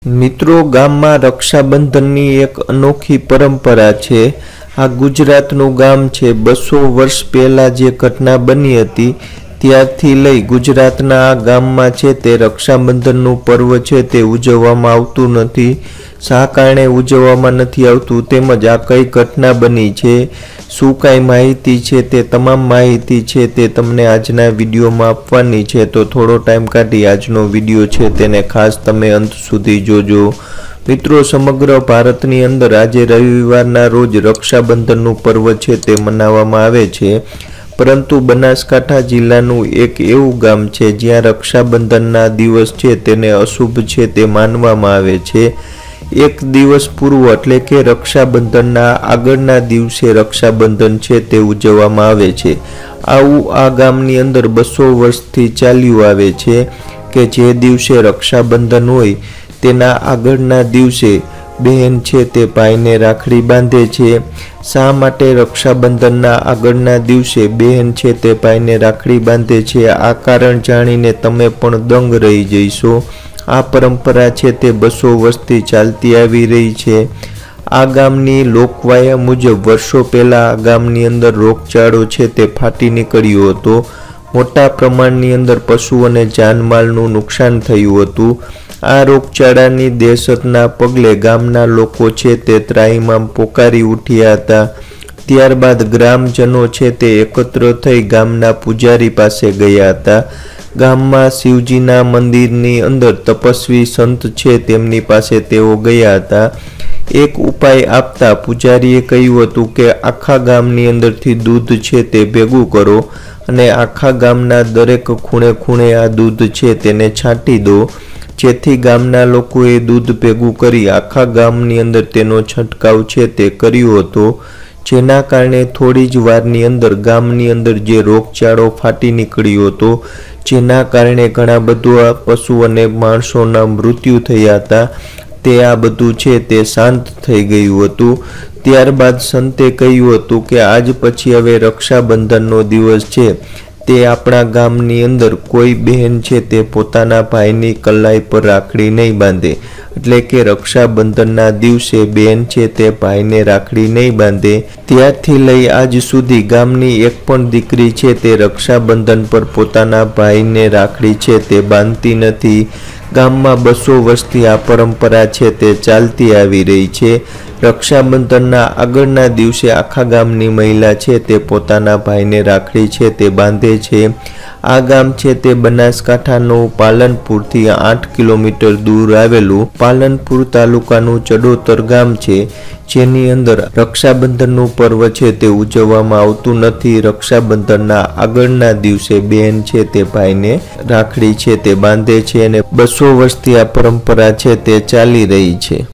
મિત્રો, ગામમાં રક્ષાબંધનની એક અનોખી પરંપરા છે। આ ગુજરાતનું ગામ છે। 200 વર્ષ પહેલા જે ઘટના બની હતી ત્યારથી લઈ ગુજરાતના આ ગામમાં છે તે રક્ષાબંધનનું પર્વ છે તે ઉજવવામાં આવતું નથી। શા કારણે ઉજવવામાં નથી આવતું તેમજ આ કઈ ઘટના બની છે, શું કાંઈ માહિતી છે તે તમામ માહિતી છે તે તમને આજના વિડીયોમાં આપવાની છે। તો થોડો ટાઈમ કાઢી આજનો વિડીયો છે તેને ખાસ તમે અંત સુધી જોજો। મિત્રો, સમગ્ર ભારતની અંદર આજે રવિવારના રોજ રક્ષાબંધનનું પર્વ છે તે મનાવવામાં આવે છે, પરંતુ બનાસકાંઠા જિલ્લાનું એક એવું ગામ છે જ્યાં રક્ષાબંધનના દિવસ છે તેને અશુભ છે તે માનવામાં આવે છે। એક દિવસ પૂર્વ એટલે કે રક્ષાબંધનના આગળના દિવસે રક્ષાબંધન છે તે ઉજવવામાં આવે છે। આવું આ ગામની અંદર 200 વર્ષથી ચાલ્યું આવે છે કે જે દિવસે રક્ષાબંધન હોય તેના આગળના દિવસે બહેન છે તે ભાઈને રાખડી બાંધે છે। શા માટે રક્ષાબંધનના આગળના દિવસે બહેન છે તે ભાઈને રાખડી બાંધે છે આ કારણ જાણીને તમે પણ દંગ રહી જઈશો। આ પરંપરા છે તે 200 વર્ષથી ચાલતી આવી રહી છે। આ ગામની લોકવાયા મુજબ વર્ષો પહેલાં આ ગામની અંદર રોગચાળો છે તે ફાટી નીકળ્યો હતો। મોટા પ્રમાણની અંદર પશુ અને જાનમાલનું નુકસાન થયું હતું। આ રોગચાળાની દહેશતના પગલે ગામના લોકો છે તે ત્રાહિમામ પોકારી ઉઠ્યા હતા। ત્યારબાદ ગ્રામજનો છે તે એકત્ર થઈ ગામના પૂજારી પાસે ગયા હતા। ગામમાં શિવજીના મંદિરની અંદર તપસ્વી સંત છે તેમની પાસે તેઓ ગયા હતા। એક ઉપાય આપતા પૂજારીએ કહ્યું હતું કે આખા ગામની અંદરથી દૂધ છે તે ભેગું કરો અને આખા ગામના દરેક ખૂણે ખૂણે આ દૂધ છે તેને છાંટી દો, જેથી ગામના લોકોએ દૂધ ભેગું કરી આખા ગામની અંદર તેનો છંટકાવ છે તે કર્યો હતો, જેના કારણે થોડી જ વારની અંદર ગામની અંદર જે રોગચાળો ફાટી નીકળ્યો હતો, જેના કારણે ઘણા બધા પશુ અને માણસોના મૃત્યુ થયા હતા, તે આ બધું છે તે શાંત થઈ ગયું હતું। ત્યારબાદ સંતે કહ્યું હતું કે આજ પછી હવે રક્ષાબંધનનો દિવસ છે તે આપણા ગામની અંદર કોઈ બહેન છે તે પોતાના ભાઈની કલાઈ પર રાખડી નહીં બાંધે, એટલે કે રક્ષાબંધનના દિવસે બહેન છે તે ભાઈને રાખડી નહીં બાંધે। ત્યારથી લઈ આજ સુધી ગામની એક પણ દીકરી છે તે રક્ષાબંધન પર પોતાના ભાઈને રાખડી છે તે બાંધતી નથી। ગામમાં 200 વર્ષથી આ પરંપરા છે તે ચાલતી આવી રહી છે। રક્ષાબંધનના આગળના દિવસે આખા ગામની મહિલા છે તે પોતાના ભાઈને રાખડી છે તે બાંધે છે। આ ગામ છે તે બનાસકાંઠાનું પાલનપુરથી 8 કિલોમીટર દૂર આવેલું પાલનપુર તાલુકાનું ચડોતર ગામ છે, જેની અંદર રક્ષાબંધનનું પર્વ છે તે ઉજવવામાં આવતું નથી। રક્ષાબંધનના આગળના દિવસે બહેન છે તે ભાઈને રાખડી છે તે બાંધે છે અને 200 વર્ષથી આ પરંપરા છે તે ચાલી રહી છે।